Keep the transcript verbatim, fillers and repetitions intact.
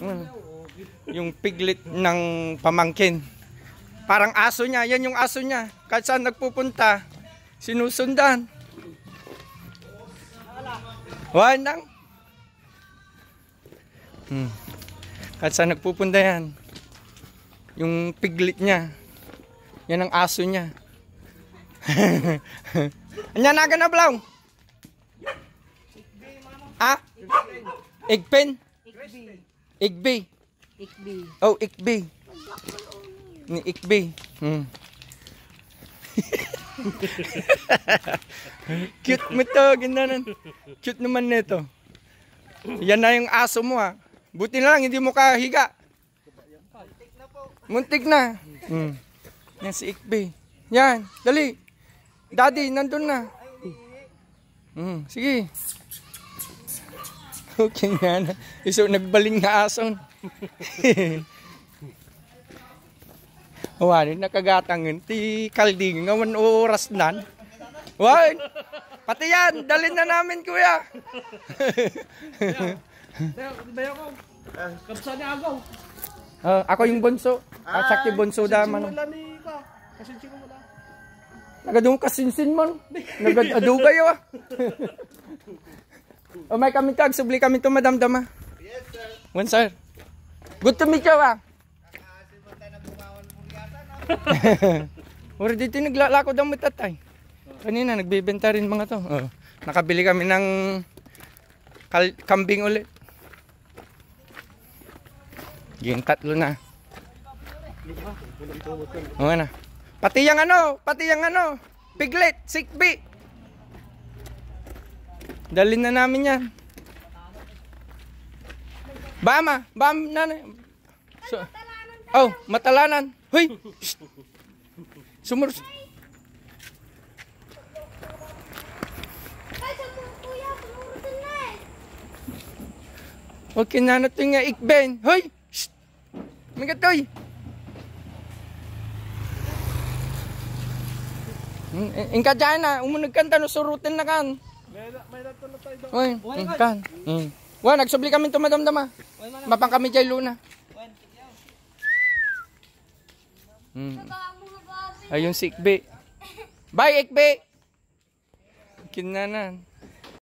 Yung piglet ng pamangkin. Parang aso niya. Yan yung aso niya. Kahit saan nagpupunta, sinusundan. Wala nang. Hmm. Kahit saan nagpupunta yan. Yung piglet niya. Yan ang aso niya. Anya na ka na blaw? Ah? Igpen? Igbi. Ikbi. Oh, Ikbi. Ni Ikbi. Hmm. Cute mo to, ginanan. Cute naman nito. Yan na yung aso mo ha. Buti na lang hindi mo kahiga. Muntik na. Hmm. Yan si Ikbi. Yan, dali. Daddy, nandun na. Hmm, sige. Okay nga na. Iso nagbaling na ason. Wala, nakagatangan. Ti kalding nga man oras nan. Wala. Pati yan, dalhin na namin kuya. Bayo ko. Kapsa ni Agaw. Uh, ako yung bunso. Ah, sakti bunso daman. Wala ni ka. Kasinsin ko wala. Nagadung kasinsin man. Nagadugay ah. O may kami tag, subli kami to madamdama. Yes, sir. One sir. Good to meet you ah. Ora dito naglalakod ang mitatay. Kanina nagbebenta rin mga to. Oh, nakabili kami ng kambing ulit. Yung tatlo na. O na. Pati yung ano, pati yung ano, piglet, sikbi. Dalhin na namin yan. Bama, bam nanay. So, oh, matalanan. Hoy. Sumur. Okay na na ito nga ikben. Hoy. Magatoy. Ingka dyan na, umunag kanta no surutin na kan. May nato na tayo. Hoy, ingkan. Hmm. Wa nagsubli kami tumadamdama. Mapang kami jay luna. Hmm. Ayun si Ikbe. Bye Ikbe. Kinanan.